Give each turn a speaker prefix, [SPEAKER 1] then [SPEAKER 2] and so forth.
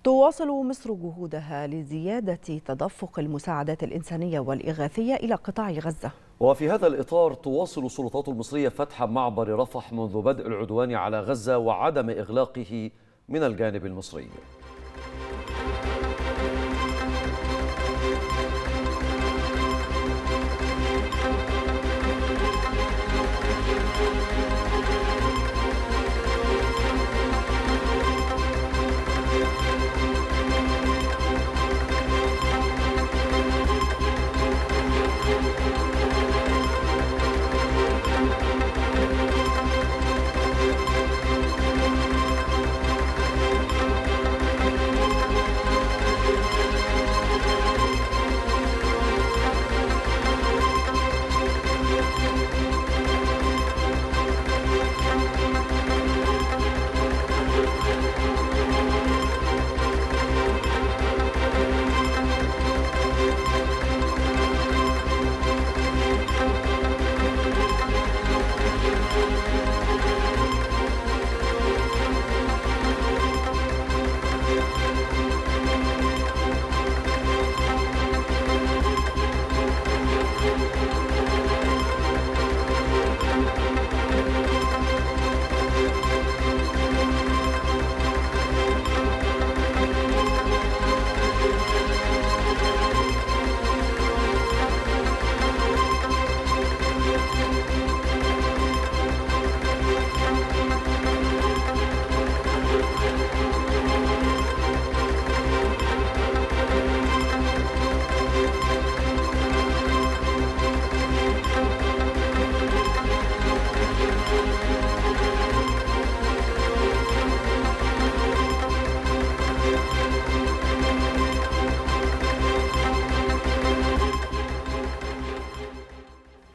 [SPEAKER 1] تواصل مصر جهودها لزيادة تدفق المساعدات الإنسانية والإغاثية إلى قطاع غزة.
[SPEAKER 2] وفي هذا الإطار تواصل السلطات المصرية فتح معبر رفح منذ بدء العدوان على غزة وعدم إغلاقه من الجانب المصري.